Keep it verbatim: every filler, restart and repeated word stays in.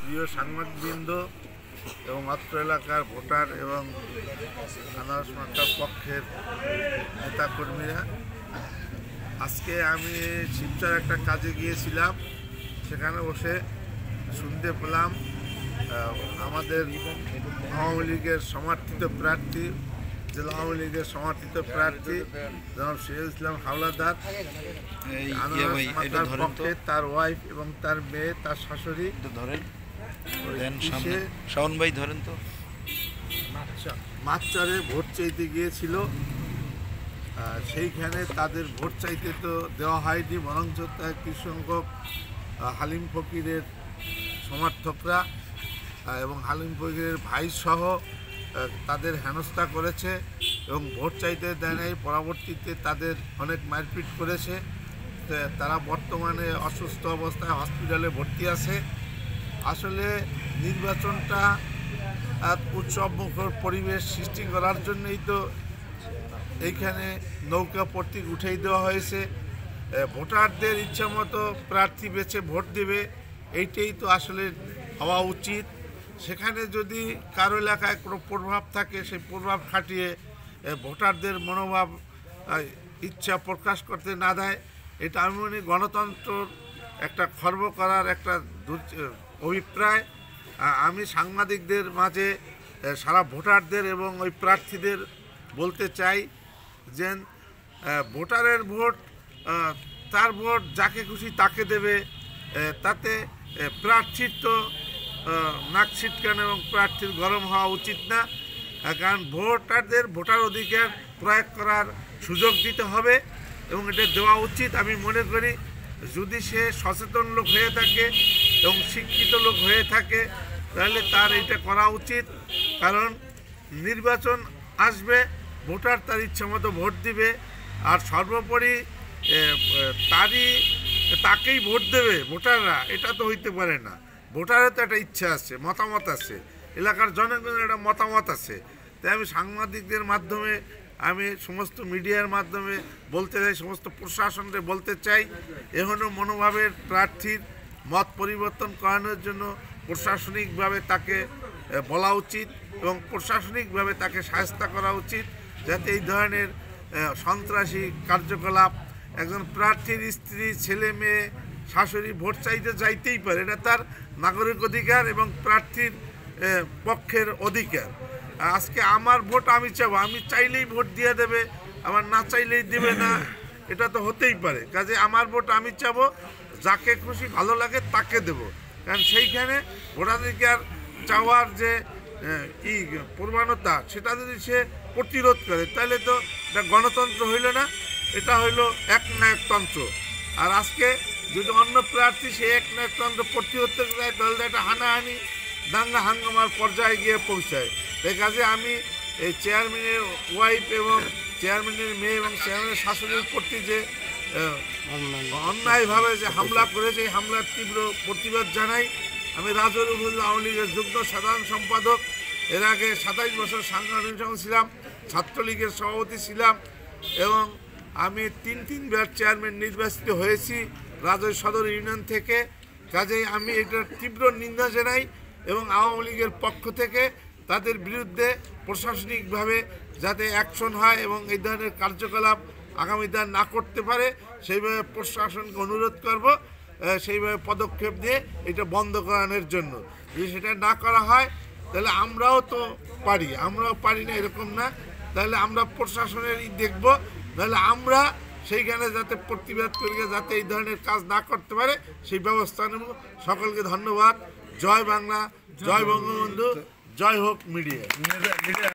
প্রিয় সাংবাদিকবৃন্দ এবং অত্র এলাকার ভোটার এবং আনারস মার্কার পক্ষের নেতাকর্মীরা, আজকে আমি শিবচর একটা কাজে গিয়েছিলাম। সেখানে বসে শুনতে পেলাম আমাদের আওয়ামী লীগের সমর্থিত প্রার্থী জেলা আওয়ামী লীগের সমর্থিত প্রার্থী জনাব সিরাজ ইসলাম হাওলাদার আনারস মার্কার পক্ষে তার ওয়াইফ এবং তার মেয়ে, তার শাশুড়ি ধরেন শাওন ভাই ধরেন তো মাতচরে ভোট চাইতে গিয়েছিল। সেইখানে তাদের ভোট চাইতে তো দেওয়া হয়নি, বরঞ্চ তার কিছু সংখ্যক হালিম ফকিরের সমর্থকরা এবং হালিম ফকিরের ভাই সহ তাদের হেনস্থা করেছে এবং ভোট চাইতে দেয় নাই। পরবর্তীতে তাদের অনেক মারপিট করেছে। তারা বর্তমানে অসুস্থ অবস্থায় হসপিটালে ভর্তি আছে। আসলে নির্বাচনটা উৎসবমুখর পরিবেশ সৃষ্টি করার জন্যই তো এইখানে নৌকা প্রতীক উঠেই দেওয়া হয়েছে। ভোটারদের ইচ্ছা মতো প্রার্থী বেছে ভোট দেবে, এইটাই তো আসলে হওয়া উচিত। সেখানে যদি কারো এলাকায় কোনো প্রভাব থাকে, সেই প্রভাব খাটিয়ে ভোটারদের মনোভাব ইচ্ছা প্রকাশ করতে না দেয়, এটা আমি মনে গণতন্ত্রর একটা খর্ব করার একটা অভিপ্রায়। আমি সাংবাদিকদের মাঝে সারা ভোটারদের এবং ওই প্রার্থীদের বলতে চাই যে ভোটারের ভোট তার ভোট যাকে খুশি তাকে দেবে, তাতে প্রার্থীর তো নাক ছিটকানো এবং প্রার্থীর গরম হওয়া উচিত না। কারণ ভোটারদের ভোটার অধিকার প্রয়োগ করার সুযোগ দিতে হবে এবং এটা দেওয়া উচিত। আমি মনে করি যদি সে সচেতন লোক হয়ে থাকে এবং শিক্ষিত লোক হয়ে থাকে তাহলে তার এটা করা উচিত। কারণ নির্বাচন আসবে, ভোটার তার ইচ্ছা মতো ভোট দিবে, আর সর্বোপরি তারই তাকেই ভোট দেবে ভোটাররা, এটা তো হইতে পারে না। ভোটারের তো একটা ইচ্ছা আছে, মতামত আছে, এলাকার জনগণের একটা মতামত আছে। তাই আমি সাংবাদিকদের মাধ্যমে, আমি সমস্ত মিডিয়ার মাধ্যমে বলতে চাই, সমস্ত প্রশাসনকে বলতে চাই, এখনও মনোভাবের প্রার্থীর মত পরিবর্তন করানোর জন্য প্রশাসনিকভাবে তাকে বলা উচিত এবং প্রশাসনিকভাবে তাকে শায়েস্ত করা উচিত, যাতে এই ধরনের সন্ত্রাসী কার্যকলাপ, একজন প্রার্থীর স্ত্রী, ছেলে মেয়ে, শাশুড়ি ভোট চাইতে যাইতেই পারে, এটা তার নাগরিক অধিকার এবং প্রার্থীর পক্ষের অধিকার। আজকে আমার ভোট আমি চাবো, আমি চাইলেই ভোট দিয়ে দেবে, আবার না চাইলেই দেবে না, এটা তো হতেই পারে। কাজে আমার ভোট আমি চাবো, যাকে খুশি ভালো লাগে তাকে দেব। কারণ সেইখানে ভোটাধিকার চাওয়ার যে ই প্রবণতা, সেটা যদি সে প্রতিরোধ করে তাহলে তো এটা গণতন্ত্র হইল না, এটা হইল একনায়কতন্ত্র। আর আজকে যদি অন্য প্রার্থী সে একনায়কতন্ত্র প্রতিরোধ করতে যায় তাহলে একটা হানাহানি, দাঙ্গা হাঙ্গামার পর্যায়ে গিয়ে পৌঁছায়। তাই কাজে আমি এই চেয়ারম্যানের ওয়াইফ এবং চেয়ারম্যানের মেয়ে এবং চেয়ারম্যানের শাশুড়ির প্রতি যে অন্যায়ভাবে যে হামলা করেছে, এই হামলার তীব্র প্রতিবাদ জানাই। আমি রাজৌরি উপজেলা আওয়ামী লীগের যুগ্ম সাধারণ সম্পাদক, এর আগে সাতাইশ বছর সাংগঠনিক সংগঠন ছিলাম, ছাত্রলীগের সভাপতি ছিলাম এবং আমি তিন তিনবার চেয়ারম্যান নির্বাচিত হয়েছি রাজৌরি সদর ইউনিয়ন থেকে। কাজেই আমি এটার তীব্র নিন্দা জানাই এবং আওয়ামী লীগের পক্ষ থেকে তাদের বিরুদ্ধে প্রশাসনিকভাবে যাতে অ্যাকশন হয় এবং এই ধরনের কার্যকলাপ আগামীতে না করতে পারে, সেইভাবে প্রশাসনকে অনুরোধ করব সেইভাবে পদক্ষেপ দিয়ে এটা বন্ধ করানোর জন্য। যদি সেটা না করা হয় তাহলে আমরাও তো পারি, আমরাও পারি না এরকম না, তাহলে আমরা প্রশাসনের দেখব, তাহলে আমরা সেইখানে যাতে প্রতিবাদ করি, যাতে এই ধরনের কাজ না করতে পারে সেই ব্যবস্থা নেব। সকলকে ধন্যবাদ। জয় বাংলা, জয় বঙ্গবন্ধু, জয় হোক মিডিয়া।